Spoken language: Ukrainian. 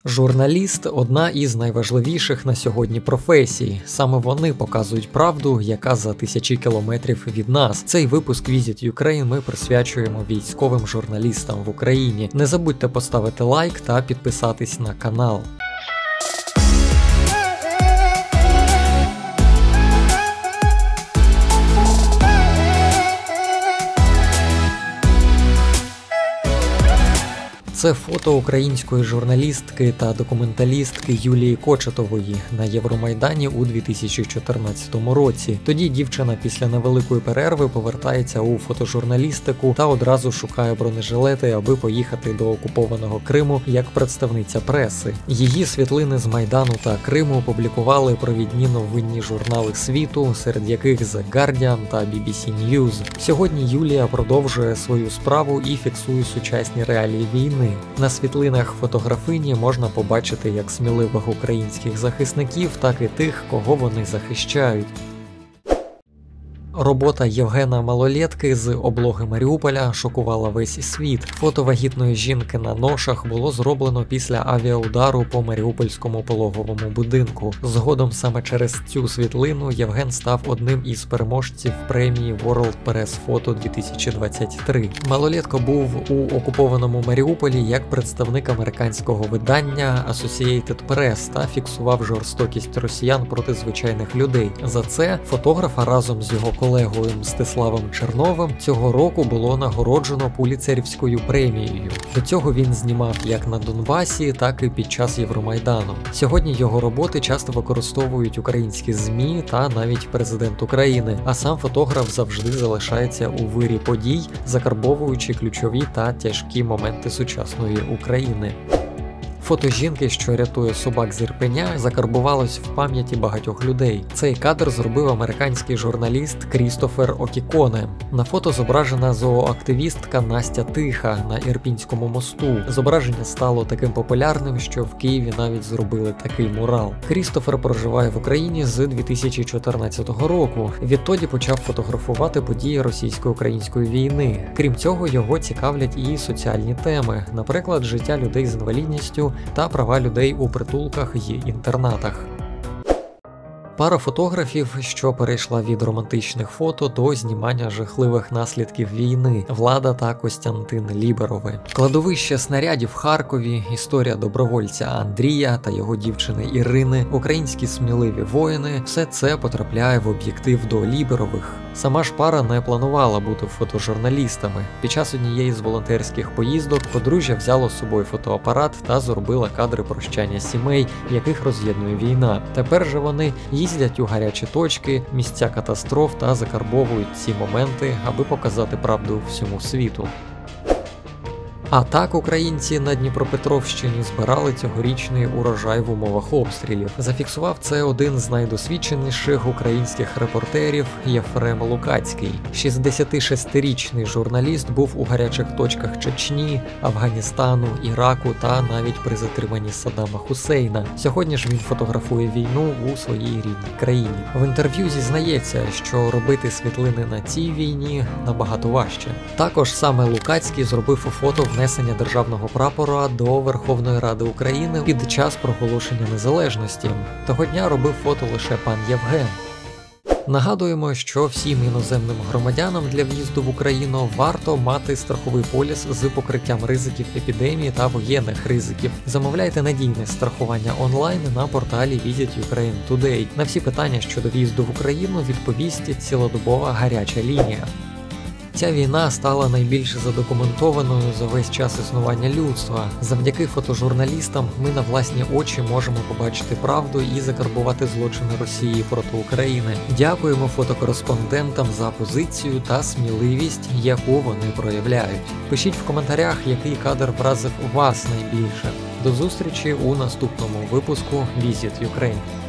Журналіст – одна із найважливіших на сьогодні професій. Саме вони показують правду, яка за тисячі кілометрів від нас. Цей випуск Visit Ukraine ми присвячуємо військовим журналістам в Україні. Не забудьте поставити лайк та підписатись на канал. Це фото української журналістки та документалістки Юлії Кочетової на Євромайдані у 2014 році. Тоді дівчина після невеликої перерви повертається у фотожурналістику та одразу шукає бронежилети, аби поїхати до окупованого Криму як представниця преси. Її світлини з Майдану та Криму опублікували провідні новинні журнали світу, серед яких The Guardian та BBC News. Сьогодні Юлія продовжує свою справу і фіксує сучасні реалії війни. На світлинах фотографині можна побачити як сміливих українських захисників, так і тих, кого вони захищають. Робота Євгена Малолєтки з облоги Маріуполя шокувала весь світ. Фото вагітної жінки на ношах було зроблено після авіаудару по маріупольському пологовому будинку. Згодом саме через цю світлину Євген став одним із переможців премії World Press Photo 2023. Малолєтко був у окупованому Маріуполі як представник американського видання Associated Press та фіксував жорстокість росіян проти звичайних людей. За це фотографа разом з його колегою Мстиславом Черновим цього року було нагороджено Пуліцерівською премією. До цього він знімав як на Донбасі, так і під час Євромайдану. Сьогодні його роботи часто використовують українські ЗМІ та навіть президент України, а сам фотограф завжди залишається у вирі подій, закарбовуючи ключові та тяжкі моменти сучасної України. Фото жінки, що рятує собак з Ірпеня, закарбувалось в пам'яті багатьох людей. Цей кадр зробив американський журналіст Крістофер Окіконе. На фото зображена зооактивістка Настя Тиха на Ірпінському мосту. Зображення стало таким популярним, що в Києві навіть зробили такий мурал. Крістофер проживає в Україні з 2014 року. Відтоді почав фотографувати події російсько-української війни. Крім цього, його цікавлять і соціальні теми, наприклад, життя людей з інвалідністю та права людей у притулках і інтернатах. Пара фотографів, що перейшла від романтичних фото до знімання жахливих наслідків війни – Влада та Костянтин Ліберови. Кладовище снарядів в Харкові, історія добровольця Андрія та його дівчини Ірини, українські сміливі воїни – все це потрапляє в об'єктив до Ліберових. Сама ж пара не планувала бути фотожурналістами. Під час однієї з волонтерських поїздок подружжя взяло з собою фотоапарат та зробило кадри прощання сімей, яких роз'єднує війна. Тепер же вони їздять у гарячі точки, місця катастроф та закарбовують ці моменти, аби показати правду всьому світу. А так українці на Дніпропетровщині збирали цьогорічний урожай в умовах обстрілів. Зафіксував це один з найдосвідченіших українських репортерів Єфрем Лукацький. 66-річний журналіст був у гарячих точках Чечні, Афганістану, Іраку та навіть при затриманні Саддама Хусейна. Сьогодні ж він фотографує війну у своїй рідній країні. В інтерв'ю зізнається, що робити світлини на цій війні набагато важче. Також саме Лукацький зробив фото внесення державного прапора до Верховної Ради України під час проголошення незалежності. Того дня робив фото лише пан Євген. Нагадуємо, що всім іноземним громадянам для в'їзду в Україну варто мати страховий поліс з покриттям ризиків епідемії та воєнних ризиків. Замовляйте надійне страхування онлайн на порталі Visit Ukraine Today. На всі питання щодо в'їзду в Україну відповість цілодобова гаряча лінія. Ця війна стала найбільш задокументованою за весь час існування людства. Завдяки фотожурналістам ми на власні очі можемо побачити правду і закарбувати злочини Росії проти України. Дякуємо фотокореспондентам за позицію та сміливість, яку вони проявляють. Пишіть в коментарях, який кадр вразив вас найбільше. До зустрічі у наступному випуску Visit Ukraine.